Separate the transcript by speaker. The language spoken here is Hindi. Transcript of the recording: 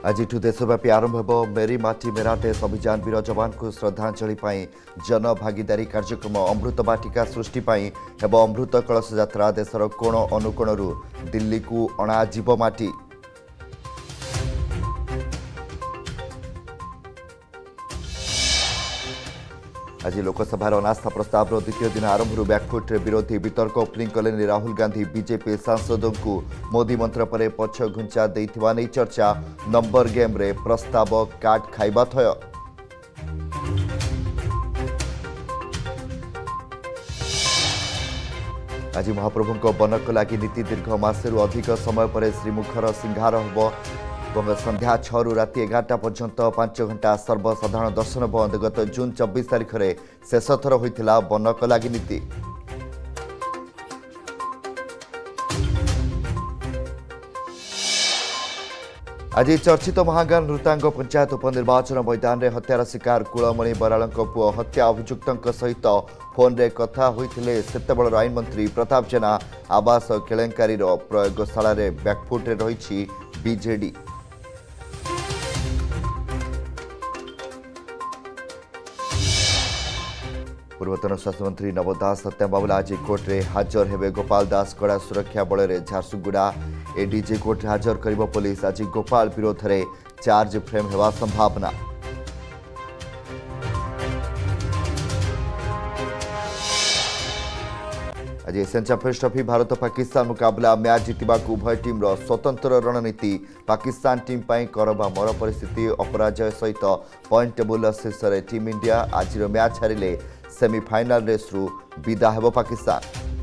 Speaker 1: आज देशव्यापी आरंभ हो मेरी माटी मेरा देश अभियान वीर जवान को श्रद्धांजलि जन भागीदारी कार्यक्रम अमृत बाटिका सृष्टि एवं अमृत कलश यात्रा देशर कोण अनुकोणरू दिल्ली को अणाजिब माटी। आज लोकसभार अनास्था प्रस्ताव द्वितीय दिन आरंभ बैकफुट विरोधी वितर्क ओपनिंग कले राहुल गांधी बीजेपी सांसदों को मोदी मंत्र पर पछ घुंचा देथिबा नै चर्चा। नंबर गेम रे प्रस्ताव काट खाइबा थय। आज महाप्रभु बनक लगी नीति दीर्घ मासरू अधिक समय पर श्रीमुखर सिंहार होब। संध्या 6 रु राति 11टा पर्यंत 5 घंटा सर्वसाधारण दर्शन बंद। गत जून 24 तारिख में शेष थर होता बनक लगी नीति। आज चर्चित महागान नृतांग पंचायत उपनिर्वाचन मैदान में हत्यार शिकार कुलमणि बराल पुओ हत्या अभियुक्त सहित फोन रे कथा होइथिले सेतेबेलर आईन मंत्री प्रताप जेना। आवास केलेंकारी प्रयोगशाला रे बैकफुट रही बीजेडी। पूर्वतन स्वास्थ्य मंत्री नव दास सत्याबाबुला आज कोर्ट रे हाजर हेबे। गोपाल दास कड़ा सुरक्षा बल में झारसुगुड़ा एडीजे कोर्ट रे हाजर करिबो पुलिस। आज गोपाल विरोध में चार्ज फ्रेम हेबा संभावना। आज Asian champions trophy Bharat Pakistan मुकाबला मैच जीतवा उभय टीम स्वतंत्र रणनीति। पाकिस्तान टीम पर करबा मर परिस्थिति अपराजय सहित पॉइंट टेबुल शीर्ष टीम इंडिया। आज मैच हारिले सेमीफाइनल रेस विदा हेब पाकिस्तान।